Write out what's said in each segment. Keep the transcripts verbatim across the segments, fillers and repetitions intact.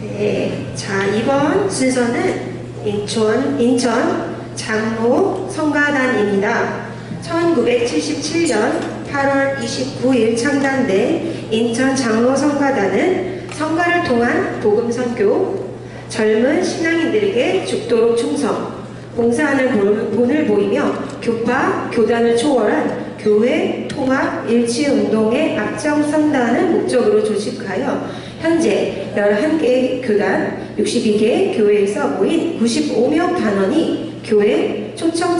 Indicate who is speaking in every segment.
Speaker 1: 네, 자, 이번 순서는 인천, 인천 장로 성가단입니다. 천구백칠십칠 년 팔월 이십구일 창단된 인천 장로 성가단은 성가를 통한 복음 선교, 젊은 신앙인들에게 죽도록 충성, 봉사하는 본을 보이며 교파, 교단을 초월한 교회 통합 일치 운동에 앞장선다는 목적으로 조직하여 현재 열한 개 교단, 육십이 개 교회에서 모인 구십오 명 단원이 교회 초청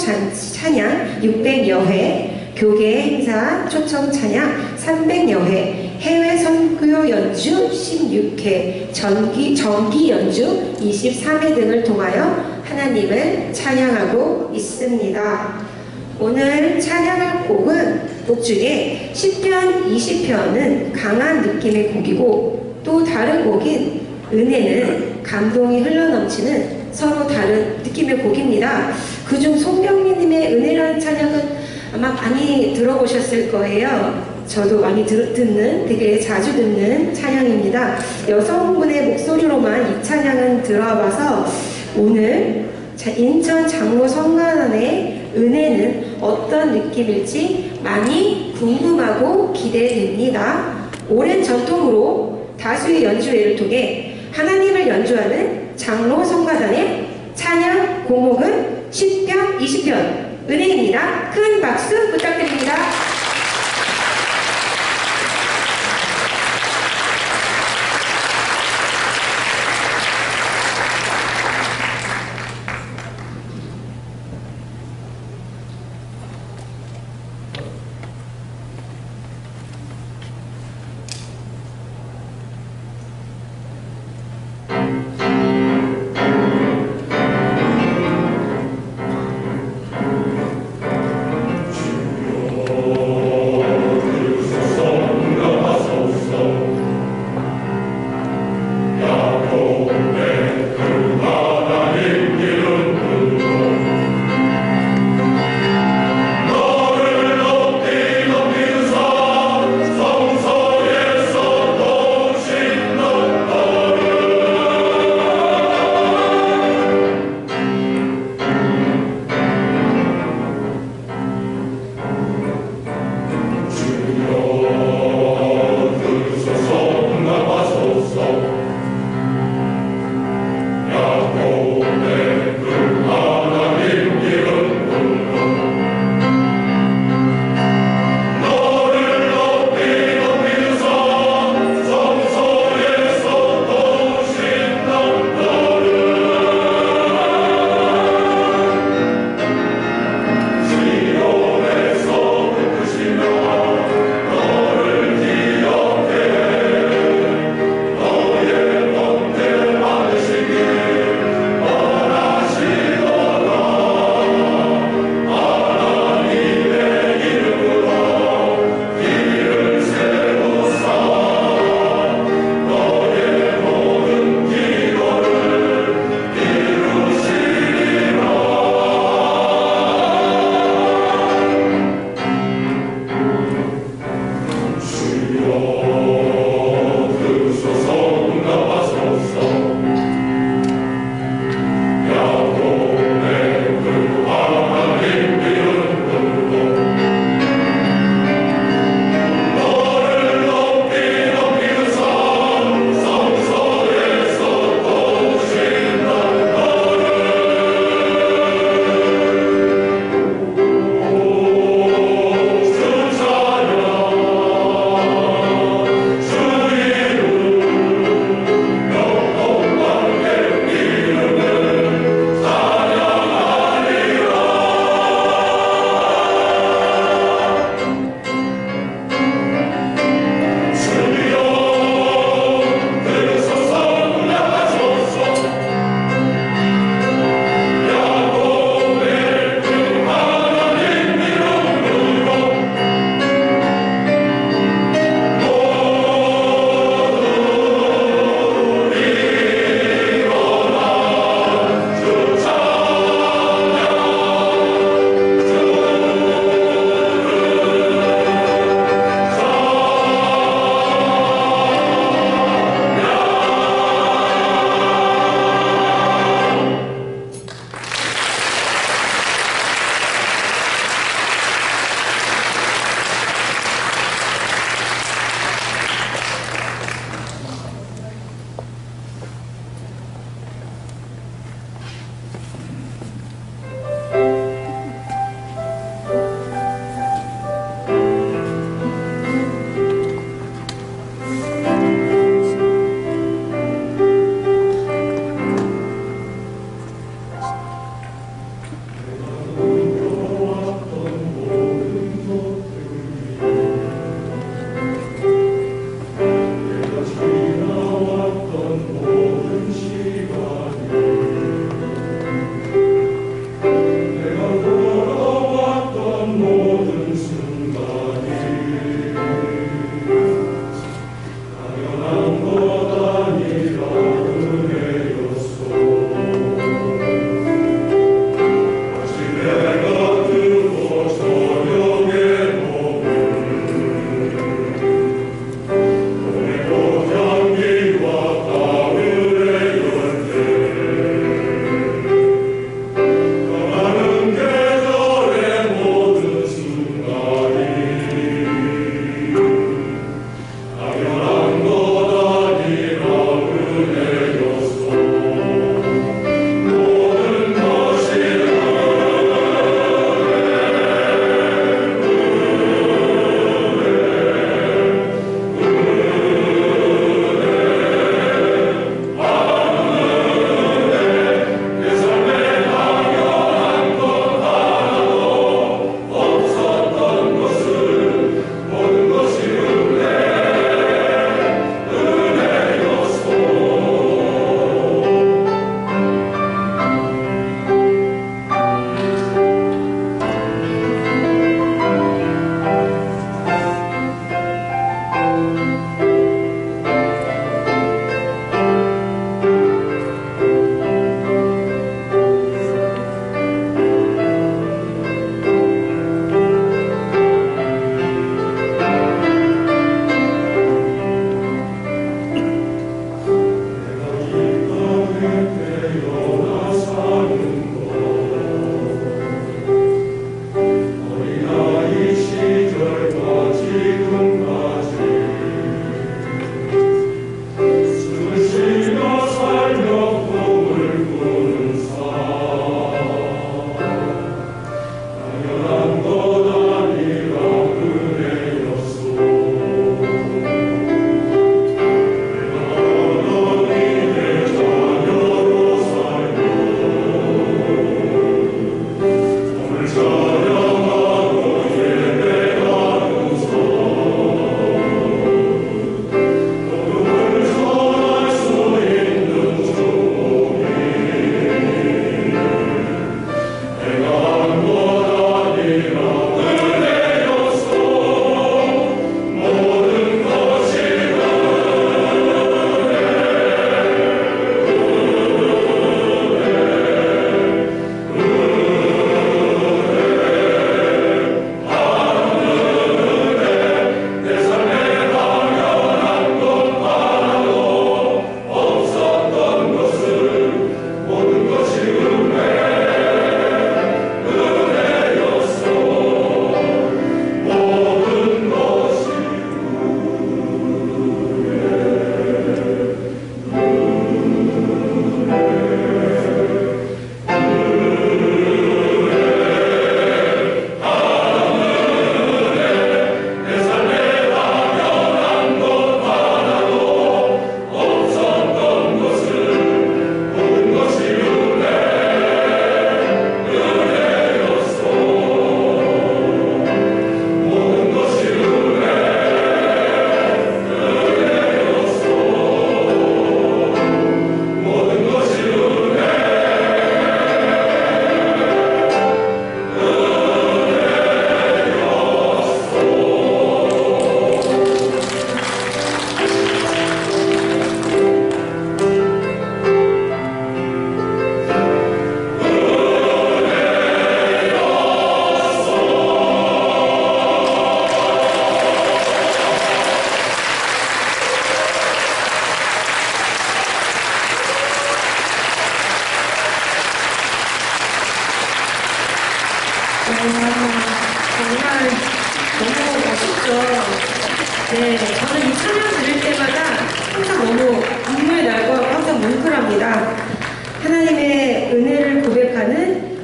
Speaker 1: 찬양 육백여 회, 교계 행사 초청 찬양 삼백여 회, 해외 선교 연주 십육 회, 정기, 정기 연주 이십삼 회 등을 통하여 하나님을 찬양하고 있습니다. 오늘 찬양할 곡은 곡 중에 시편 이십 편은 강한 느낌의 곡이고, 또 다른 곡인 은혜는 감동이 흘러넘치는 서로 다른 느낌의 곡입니다. 그중 송경민님의 은혜라는 찬양은 아마 많이 들어보셨을 거예요. 저도 많이 들, 듣는, 되게 자주 듣는 찬양입니다. 여성분의 목소리로만 이 찬양은 들어봐서 오늘 인천 장로 성가단의 은혜는 어떤 느낌일지 많이 궁금하고 기대됩니다. 오랜 전통으로 다수의 연주회를 통해 하나님을 연주하는 장로 성가단의 찬양 곡목은 십 편, 이십 편 은혜입니다. 큰 박수 부탁드립니다.
Speaker 2: Oh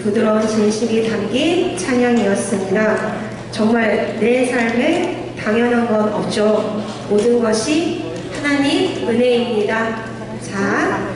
Speaker 1: 부드러운 진심이 담긴 찬양이었습니다. 정말 내 삶에 당연한 건 없죠. 모든 것이 하나님 은혜입니다. 자,